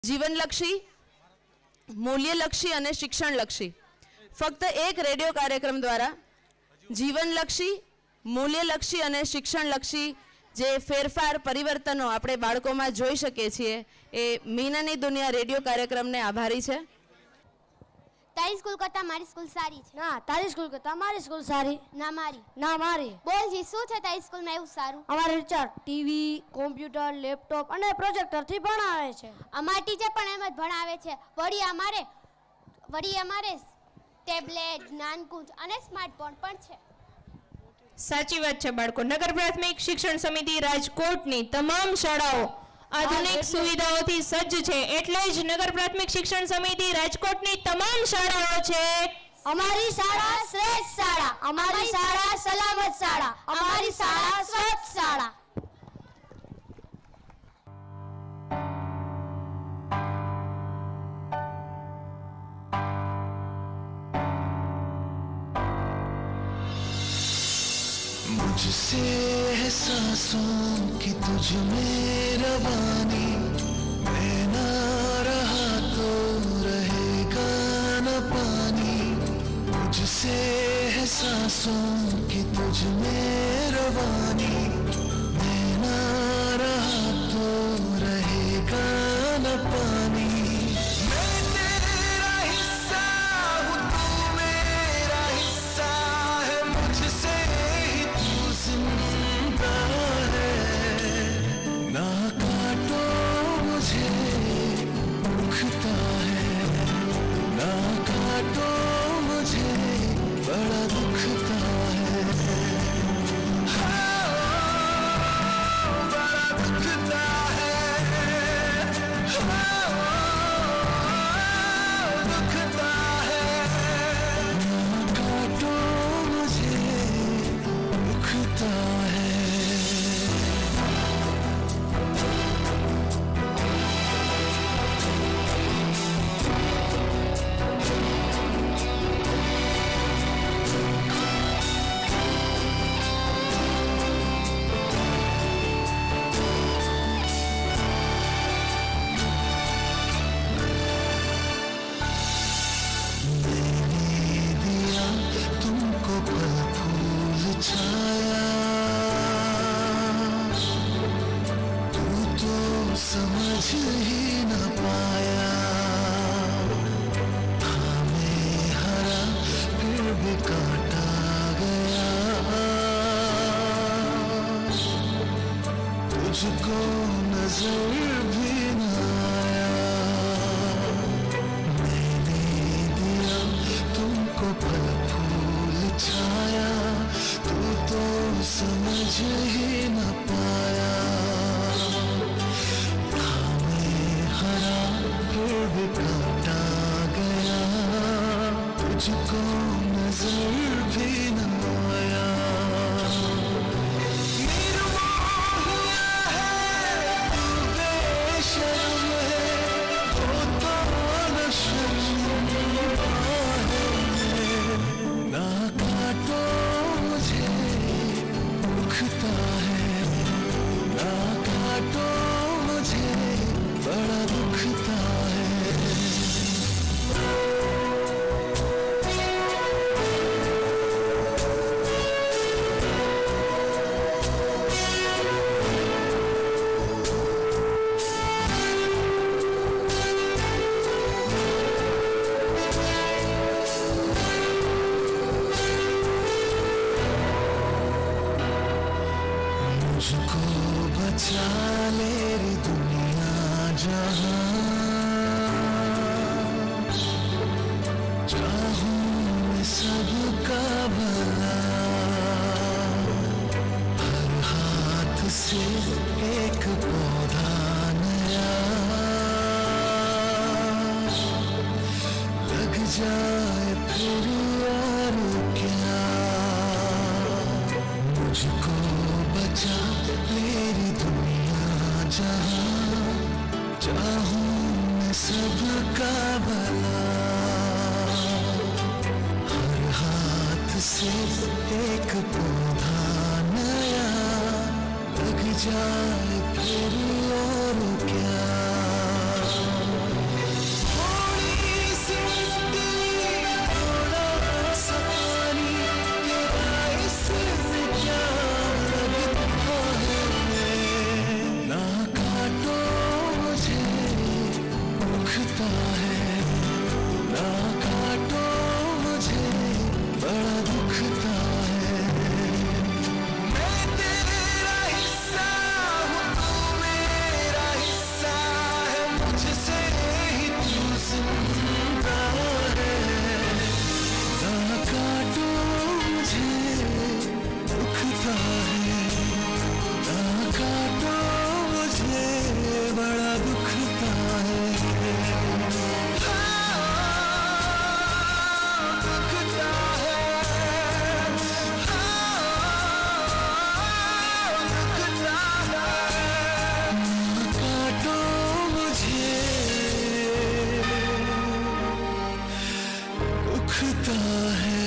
जीवनलक्षी, मूल्यलक्षी અને શિક્ષણલક્ષી ફક્ત એક રેડિયો કાર્યક્રમ દ્વારા જીવનલક્ષી, મૂલ્યલક્ષી અને શિક્ષણલક્ષી જે ફેરફાર પરિવર્તનો આપણે બાળકોમાં જોઈ શકીએ છીએ એ મીનાની દુનિયા રેડિયો કાર્યક્રમને આભારી છે। તારી સ્કૂલ કરતા મારી સ્કૂલ સારી છે। ના, તારી સ્કૂલ કરતા મારી સ્કૂલ સારી। ના મારી। ના મારી। બોલ જી, શું છે તારી સ્કૂલમાં એવું સારું? અમારા ટીચર ટીવી, કોમ્પ્યુટર, લેપટોપ અને પ્રોજેક્ટરથી ભણાવે છે। અમારા ટીચર પણ એમ જ ભણાવે છે। વળી અમારે ટેબ્લેટ, જ્ઞાનકુંજ અને સ્માર્ટફોન પણ છે। સાચી વાત છે બાળકો। નગર પ્રાથમિક શિક્ષણ સમિતિ રાજકોટની તમામ શાળાઓ આધુનિક સુવિધાઓથી સજ્જ છે, એટલે જ નગર પ્રાથમિક શિક્ષણ સમિતિ રાજકોટની તમામ શાળાઓ છે। અમારી શાળા શ્રેષ્ઠ શાળા, અમારી શાળા સલામત શાળા, અમારી શાળા સ્વચ્છ શાળા। मुझसे एहसासों की तुझ में रवानी, मैं ना रहा तो रहेगा न पानी। मुझसे एहसासों की तुझ में रवानी, मैं ना रहा तो रहेगा न पानी। मैं तेरा हिस्सा हूँ, तू मेरा हिस्सा है, मुझसे जिंदा है। ना काटो मुझे, दुखता है, ना काटो मुझे, बड़ा दुखता है। हाँ, बड़ा दुखता है। हाँ, दुखता है। ना काटो मुझे, दुखता है। तुमको फल फूल छाया, तू तो समझ ही न पाया। हमें हरा फिर भी काटा गया, तुझको नजर भी न आया। मैंने दिया तुमको फल फूल छाया, तू तो समझ ही न पाया। हमें हरा फिर भी काटा गया, तुझको नजर भी न आया। ना काटो मुझे, दुखता है, ना काटो मुझे, बड़ा दुखता है। मुझको बचा ले रे दुनिया जहां, चाहूं मैं सबका भला। हर हाथ से एक पौधा नया लग जाए फिर और क्या। मुझको बचा मेरी दुनिया जहां, चाहूं मैं सबका भला। हर हाथ से एक पौधा नया लग जाए फिर और क्या। दुखता है, ना काटो मुझे बड़ा दुखता है। मैं तेरा हिस्सा हूँ, तू मेरा हिस्सा है, मुझसे ही तू जिंदा है। ना काटो मुझे दुखता है, ना काटो मुझे बड़ा दुखता है। दुखता है।